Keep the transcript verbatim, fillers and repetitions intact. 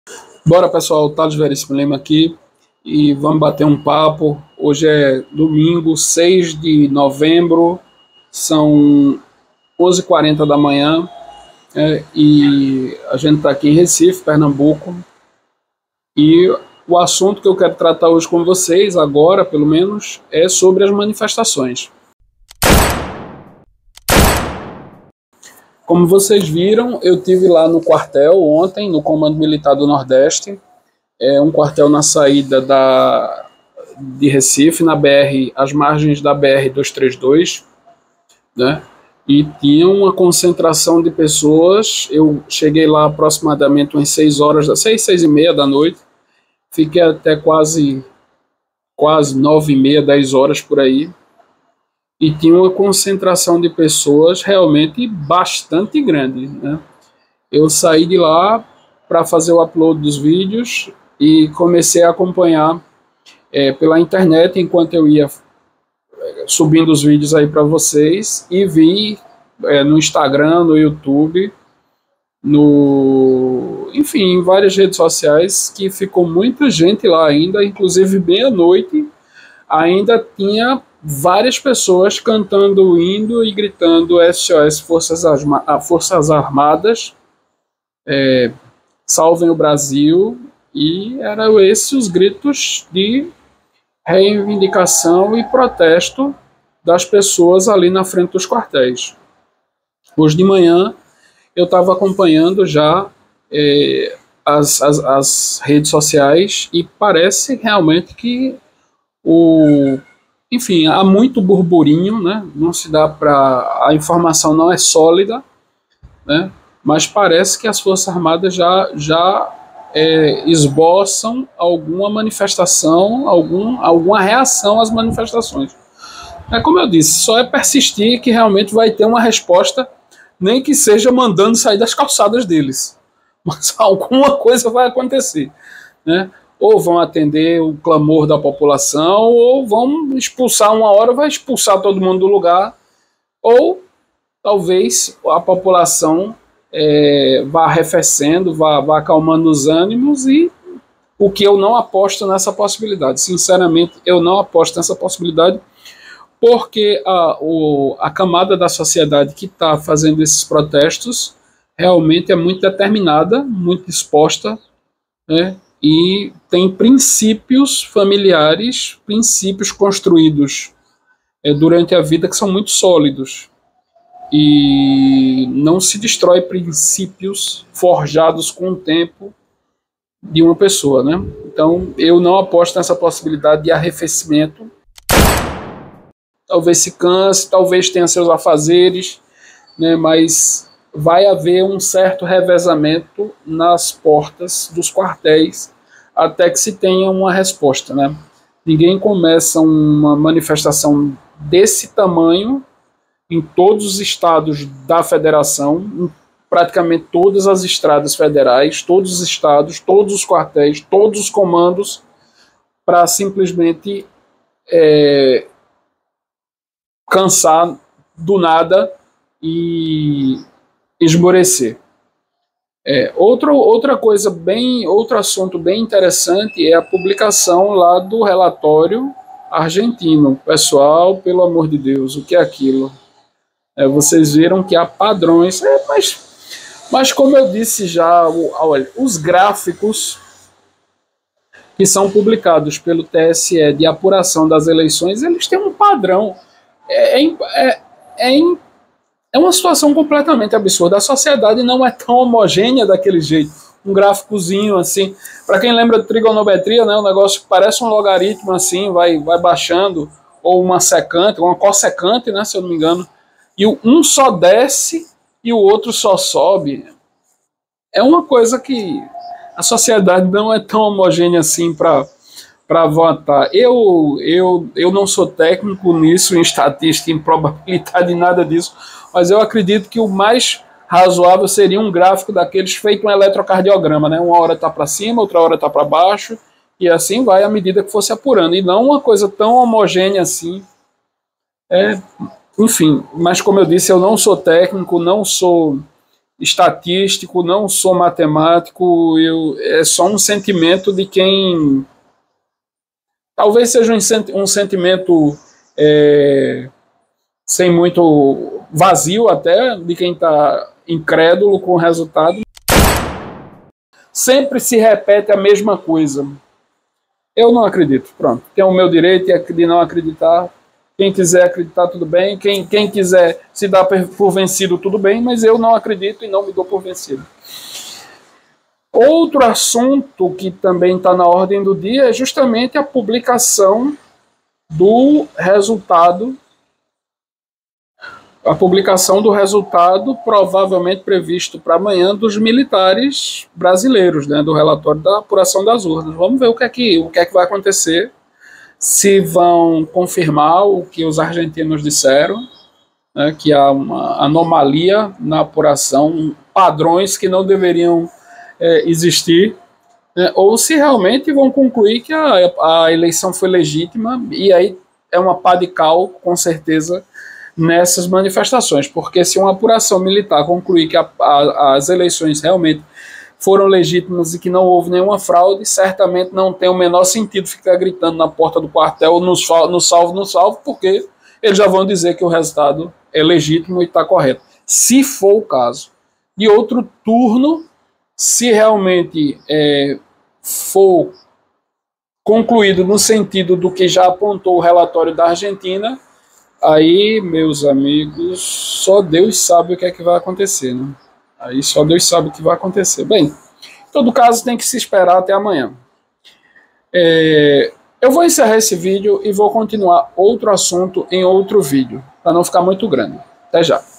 Bora, pessoal, Thales Veríssimo Lima aqui e vamos bater um papo. Hoje é domingo, seis de novembro, são onze e quarenta da manhã, é, e a gente está aqui em Recife, Pernambuco, e o assunto que eu quero tratar hoje com vocês, agora pelo menos, é sobre as manifestações. Como vocês viram, eu tive lá no quartel ontem, no Comando Militar do Nordeste, é um quartel na saída da, de Recife, na B R, às margens da B R duzentos e trinta e dois, né? E tinha uma concentração de pessoas. Eu cheguei lá aproximadamente umas seis horas, seis, seis e meia da noite, fiquei até quase, quase nove e meia, dez horas por aí. E tinha uma concentração de pessoas realmente bastante grande, né? Eu saí de lá para fazer o upload dos vídeos e comecei a acompanhar é, pela internet enquanto eu ia subindo os vídeos aí para vocês, e vi é, no Instagram, no YouTube, no, enfim, em várias redes sociais, que ficou muita gente lá ainda, inclusive meia-noite, ainda tinha várias pessoas cantando o hino e gritando S O S Forças, Arma Forças Armadas, é, salvem o Brasil, e eram esses os gritos de reivindicação e protesto das pessoas ali na frente dos quartéis. Hoje de manhã eu estava acompanhando já é, as, as, as redes sociais, e parece realmente que o enfim, há muito burburinho, né? Não se dá para, a informação não é sólida, né? Mas parece que as Forças Armadas já, já é, esboçam alguma manifestação, algum, alguma reação às manifestações. É como eu disse, só é persistir que realmente vai ter uma resposta, nem que seja mandando sair das calçadas deles. Mas alguma coisa vai acontecer, né? Ou vão atender o clamor da população, ou vão expulsar, uma hora vai expulsar todo mundo do lugar, ou talvez a população é, vá arrefecendo, vá, vá acalmando os ânimos, e o que eu não aposto nessa possibilidade. Sinceramente, eu não aposto nessa possibilidade, porque a, o, a camada da sociedade que está fazendo esses protestos realmente é muito determinada, muito exposta, né? E tem princípios familiares, princípios construídos é, durante a vida, que são muito sólidos. E não se destrói princípios forjados com o tempo de uma pessoa, né? Então, eu não aposto nessa possibilidade de arrefecimento. Talvez se canse, talvez tenha seus afazeres, né? Mas vai haver um certo revezamento nas portas dos quartéis até que se tenha uma resposta, né? Ninguém começa uma manifestação desse tamanho em todos os estados da federação, em praticamente todas as estradas federais, todos os estados, todos os quartéis, todos os comandos, para simplesmente é, cansar do nada e esmorecer. É, outro, outra coisa bem, outro assunto bem interessante é a publicação lá do relatório argentino. Pessoal, pelo amor de Deus, o que é aquilo? É, vocês viram que há padrões, é, mas, mas como eu disse já, olha, os gráficos que são publicados pelo T S E de apuração das eleições, eles têm um padrão. É, é, é, é É uma situação completamente absurda. A sociedade não é tão homogênea daquele jeito. Um gráficozinho assim. Para quem lembra de trigonometria, né, o negócio parece um logaritmo assim, vai, vai baixando, ou uma secante, uma cossecante, né, se eu não me engano. E um só desce e o outro só sobe. É uma coisa que a sociedade não é tão homogênea assim para para votar. Eu, eu, eu não sou técnico nisso, em estatística, em probabilidade, nada disso, mas eu acredito que o mais razoável seria um gráfico daqueles feito um eletrocardiograma, né? Uma hora está para cima, outra hora está para baixo, e assim vai à medida que fosse apurando, e não uma coisa tão homogênea assim. É, enfim, mas como eu disse, eu não sou técnico, não sou estatístico, não sou matemático, eu, é só um sentimento de quem... Talvez seja um, um sentimento é, sem muito vazio até, de quem está incrédulo com o resultado. Sempre se repete a mesma coisa. Eu não acredito, pronto. Tenho o meu direito de não acreditar. Quem quiser acreditar, tudo bem. Quem, quem quiser se dar por vencido, tudo bem. Mas eu não acredito e não me dou por vencido. Outro assunto que também está na ordem do dia é justamente a publicação do resultado, a publicação do resultado provavelmente previsto para amanhã dos militares brasileiros, né, do relatório da apuração das urnas. Vamos ver o que é que, o que é que vai acontecer, se vão confirmar o que os argentinos disseram, né, que há uma anomalia na apuração, padrões que não deveriam é, existir, né, ou se realmente vão concluir que a, a eleição foi legítima, e aí é uma pá de cal, com certeza, nessas manifestações, porque se uma apuração militar concluir que a, a, as eleições realmente foram legítimas e que não houve nenhuma fraude, certamente não tem o menor sentido ficar gritando na porta do quartel no, no salvo, no salvo, porque eles já vão dizer que o resultado é legítimo e está correto, se for o caso. E outro turno, se realmente é, for concluído no sentido do que já apontou o relatório da Argentina, aí, meus amigos, só Deus sabe o que é que vai acontecer, né? Aí só Deus sabe o que vai acontecer. Bem, em todo caso, tem que se esperar até amanhã. É, eu vou encerrar esse vídeo e vou continuar outro assunto em outro vídeo, para não ficar muito grande. Até já.